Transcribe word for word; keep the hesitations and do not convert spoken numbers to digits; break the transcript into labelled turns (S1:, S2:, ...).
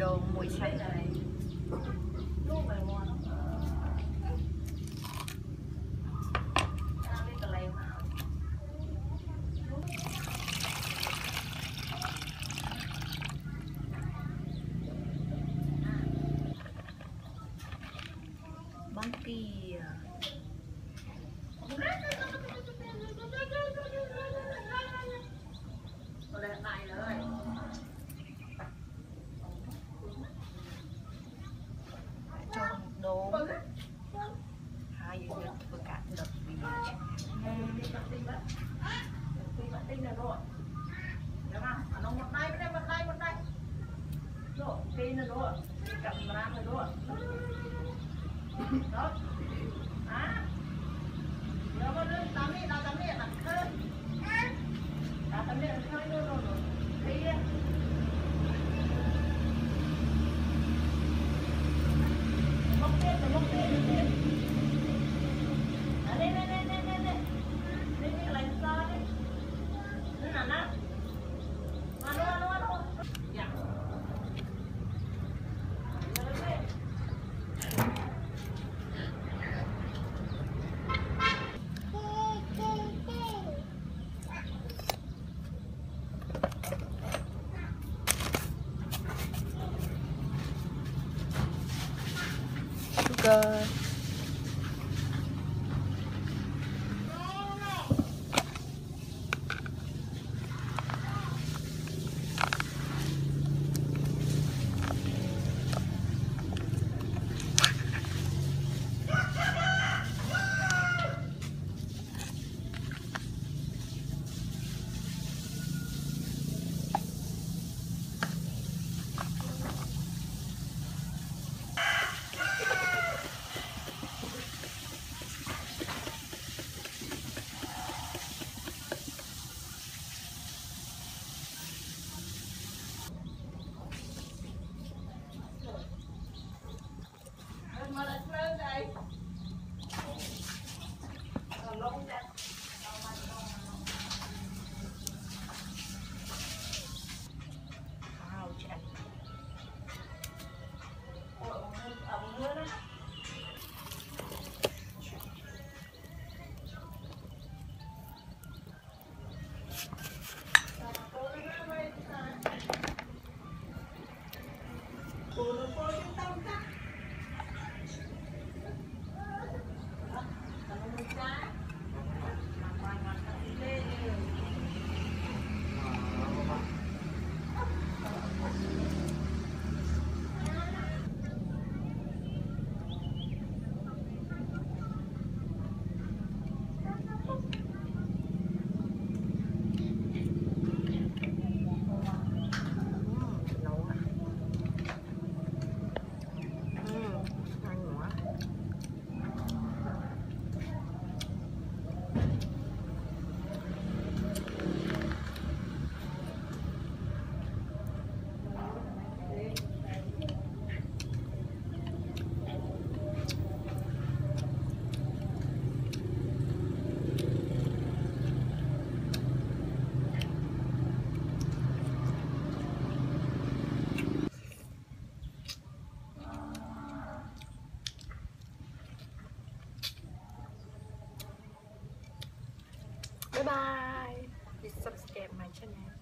S1: đồ mùi xanh bánh kia cho đồ hai giờ vừa cả đợt vì
S2: đó à giờ có lên tắm đi tắm đi tắm khơi tắm đi khơi luôn rồi đi móc tiền móc tiền à đây đây đây đây đây đây đây cái lạnh sao đấy nó nằm đó mà nó nó nó dạ
S1: sugar bye bye. Please subscribe my channel.